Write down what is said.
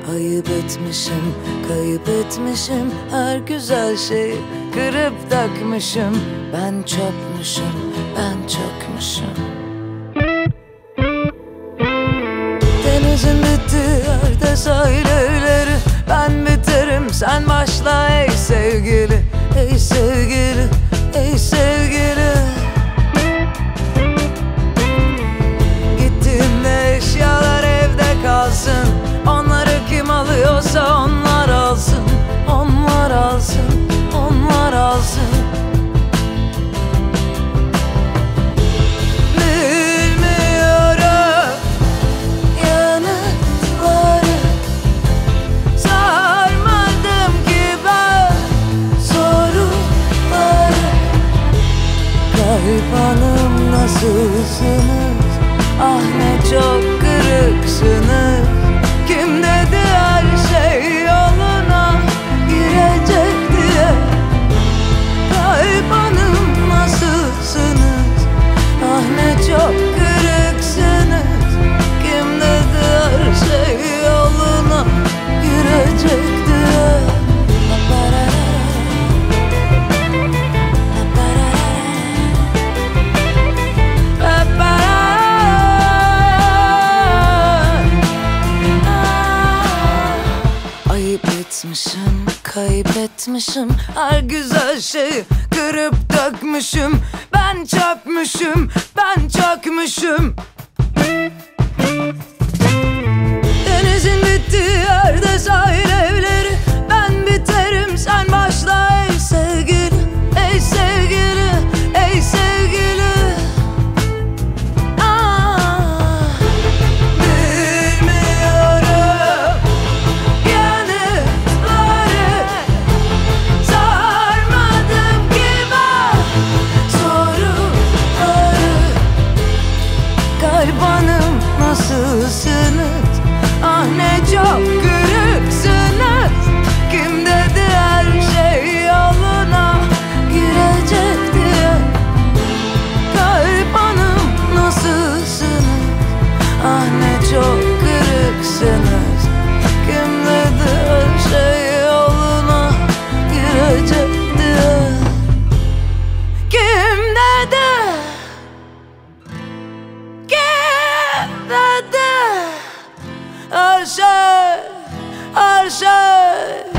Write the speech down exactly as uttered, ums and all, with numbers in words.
Ayıp etmişim, kayıp etmişim, her güzel şeyi kırıp takmışım. Ben çökmüşüm, ben çökmüşüm. Denizin bittiği yerde sahil evleri, ben biterim sen başla ey sevgili. Ey sevgili, ey sevgili. Gittiğimde eşyalar evde kalsın, onları kim alıyorsa onlar alsın. Onlar alsın, onlar alsın. Bilmiyorum yanıtları, sormadım ki ben soruları. Kayıp hanım nasılsınız? Ah ne çok kırıksınız. Kim dedi her şey yoluna girecek diye? Kayıp hanım nasılsınız? Ah ne çok kırıksınız. Kim dedi her şey yoluna girecek diye? Etmişim, kayıp etmişim, her güzel şeyi kırıp dökmüşüm. Ben çökmüşüm, ben çökmüşüm. Denizin bittiği yerde sahil evleri, ben biterim sen başla ey sevgili. Ey sevgili, ey sevgili. Nasılsınız? Ah ne çok kırıksınız. Kim dedi her şey yoluna girecek diye? Kalp hanım nasılsınız? Ah ne çok kırıksınız. Kim dedi her şey yoluna girecek diye? Kim dedi? Her şey, her şey